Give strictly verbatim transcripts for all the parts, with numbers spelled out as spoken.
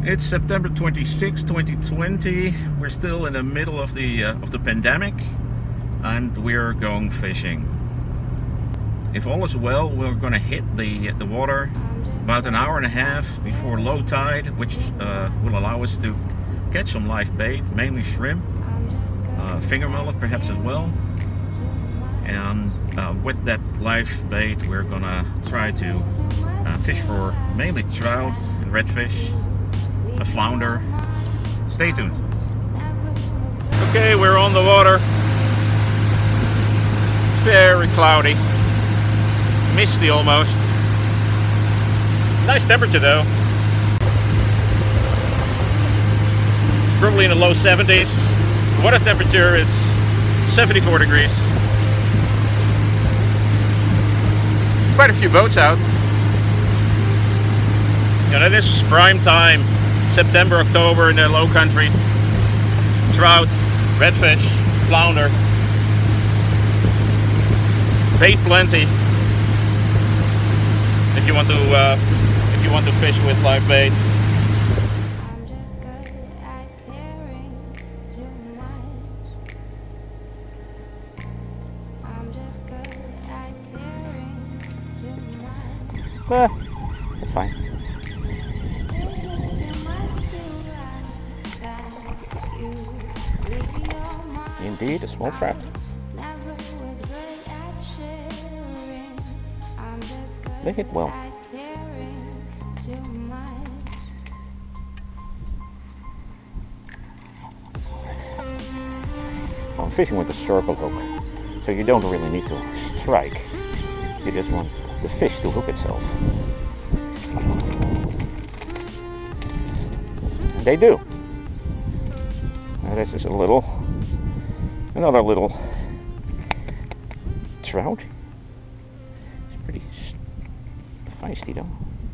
It's September twenty-sixth, twenty twenty. We're still in the middle of the uh, of the pandemic, and we're going fishing. If all is well, we're going to hit the the water about an hour and a half before low tide, which uh, will allow us to catch some live bait, mainly shrimp, uh, finger mullet perhaps as well. And uh, with that live bait, we're gonna try to uh, fish for mainly trout and redfish, a flounder. Stay tuned. Okay, we're on the water. Very cloudy, misty almost. Nice temperature though. It's probably in the low seventies. The water temperature is seventy-four degrees. Quite a few boats out. You know, this is prime time, September, October in the low country. Trout, redfish, flounder. Bait plenty. If you want to, uh, if you want to fish with live bait. Eh, that's fine. Indeed, a small trap. They hit well. I'm fishing with a circle hook, so you don't really need to strike. You just want the fish to hook itself. And they do. Now this is a little, another little trout. It's pretty feisty though.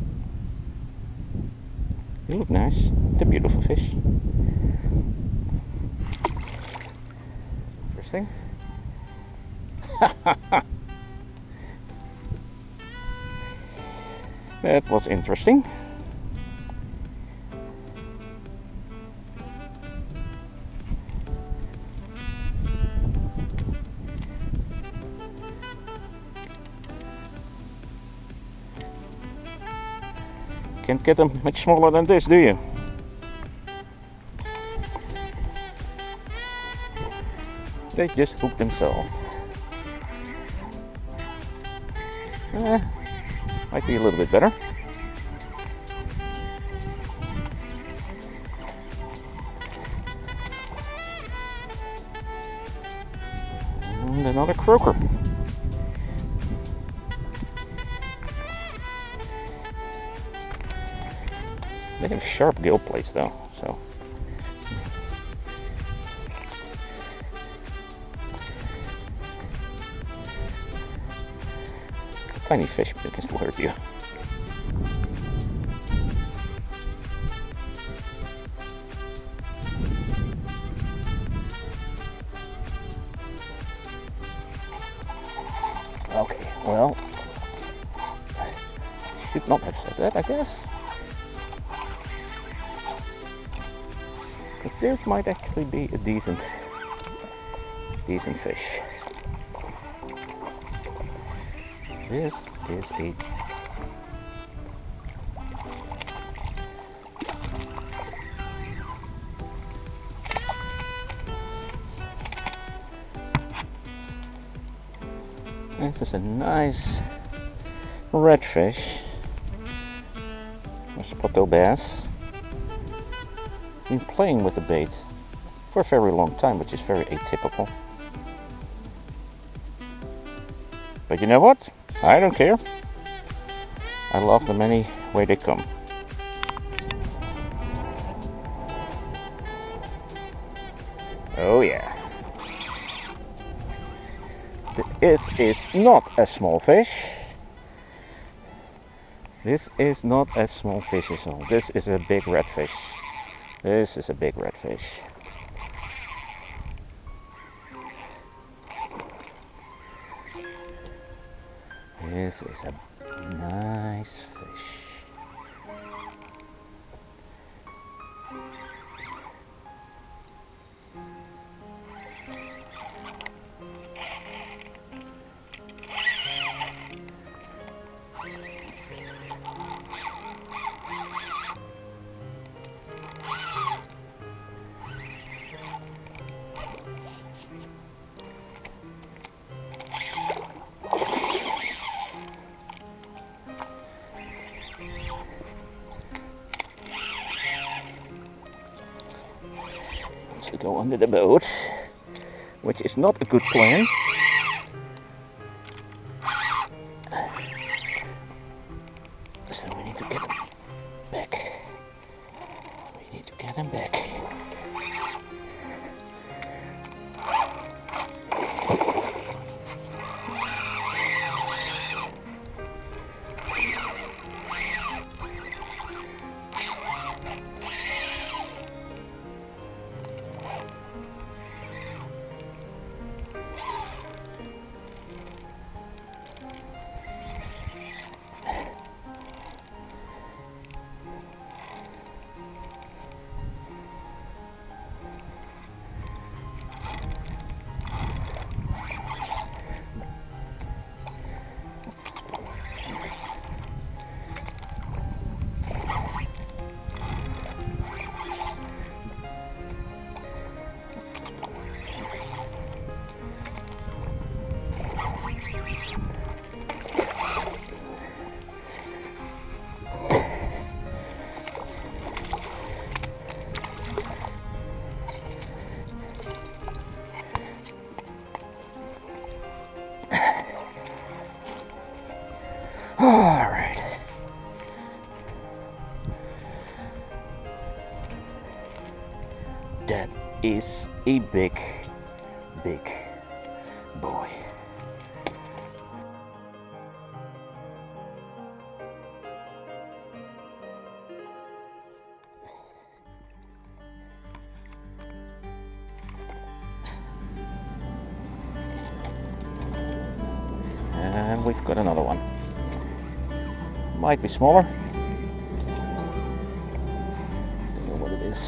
They look nice. They're beautiful fish. Interesting. That was interesting. Can't get them much smaller than this, do you? They just hook themselves. Eh. Might be a little bit better. And another croaker. They have sharp gill plates though, so. Tiny fish, but they can still hurt you. Okay, well, I should not have said that, I guess. Because this might actually be a decent, decent fish. This is a This is a nice redfish, a spottail bass. Been playing with the bait for a very long time, which is very atypical. But you know what? I don't care. I love them any way they come. Oh yeah. This is not a small fish. This is not a small fish at all. This is a big redfish. This is a big redfish. This is a nice fish. To go under the boat, which is not a good plan. So we need to get him back. We need to get him back. All right. That is a big, big boy. And we've got another one. Might be smaller. Don't know what it is.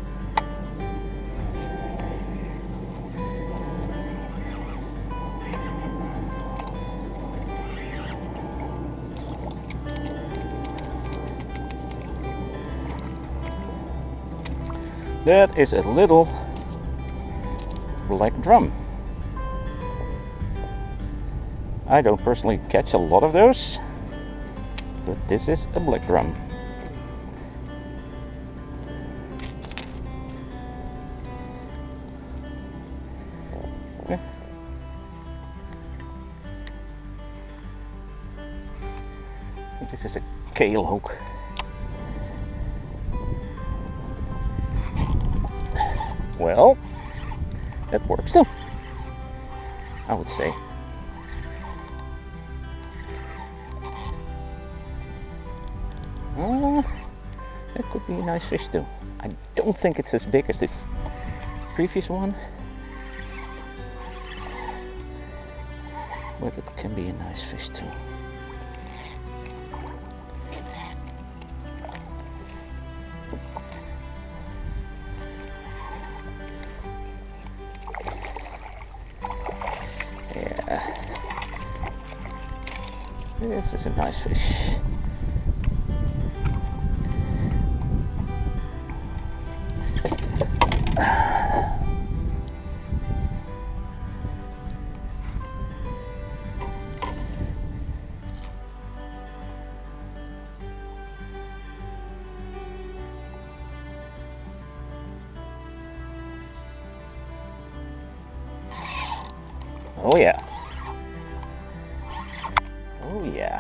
That is a little black drum. I don't personally catch a lot of those, but this is a black drum. Okay. I think this is a kale hook. Well, that works too, I would say. Uh, that could be a nice fish too. I don't think it's as big as the previous one, but it can be a nice fish too. Yeah, this is a nice fish. Oh yeah. Oh yeah.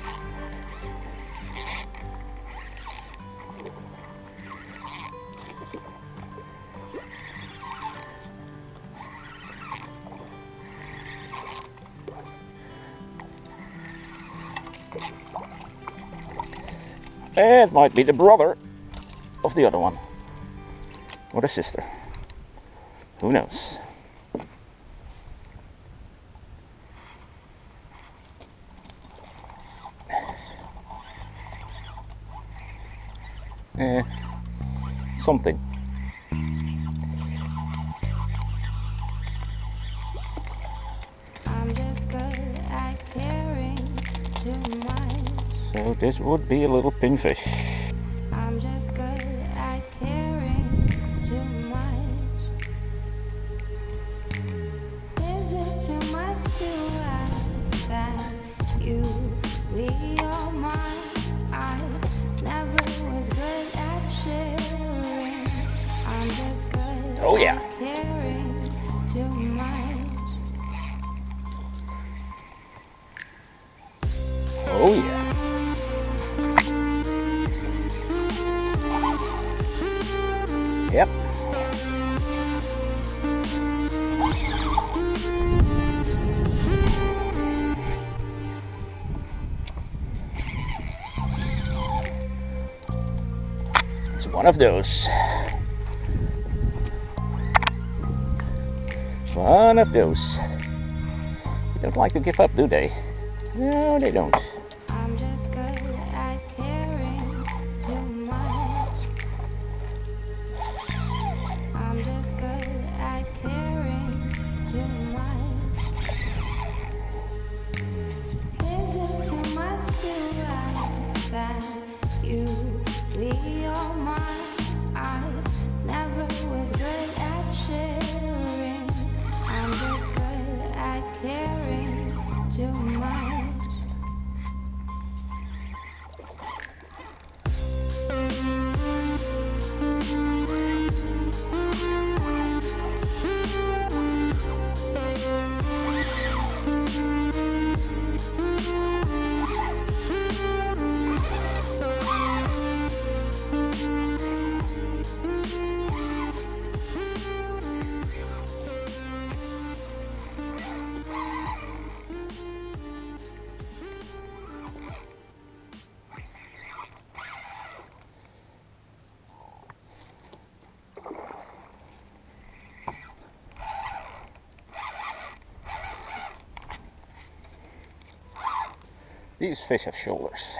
It might be the brother of the other one, or the sister. Who knows? Eh, something. I'm just good at caring too much. So this would be a little pinfish. I'm just good at caring too much. Is it too much to ask that you be all mine? I yeah. Oh yeah. Yep. It's one of those. One of those. They don't like to give up, do they? No, they don't. I'm just good at caring too much. I'm just good at caring too much. Is it too much to ask that you be all mine? I never was good at sharing. I'm just good at caring too much. These fish have shoulders.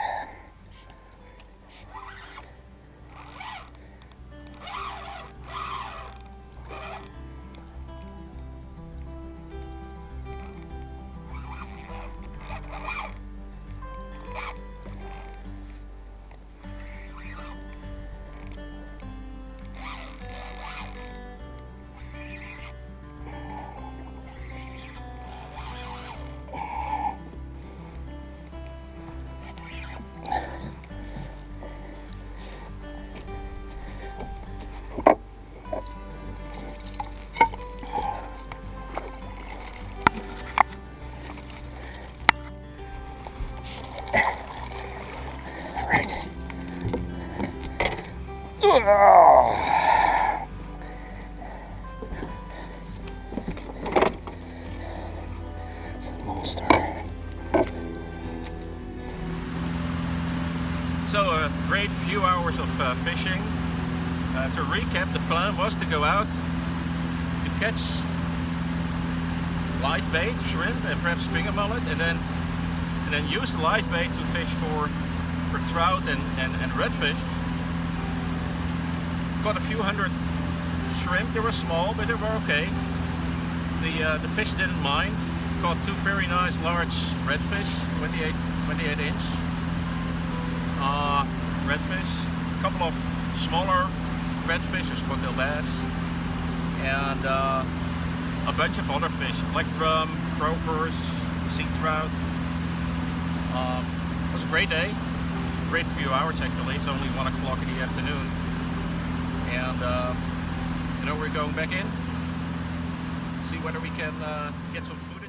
Oh. It's a monster. So a great few hours of uh, fishing. Uh, to recap, the plan was to go out to catch live bait, shrimp, and perhaps finger mullet, and then and then use the live bait to fish for for trout and and, and redfish. Got a few hundred shrimp. They were small, but they were okay. The uh, the fish didn't mind. Caught two very nice large redfish, twenty-eight inch uh, redfish. A couple of smaller redfish, or spotted bass, and uh, a bunch of other fish, black drum, croakers, sea trout. Um, it was a great day. Great few hours actually. It's only one o'clock in the afternoon. And uh, you know, we're going back in, see whether we can uh, get some food.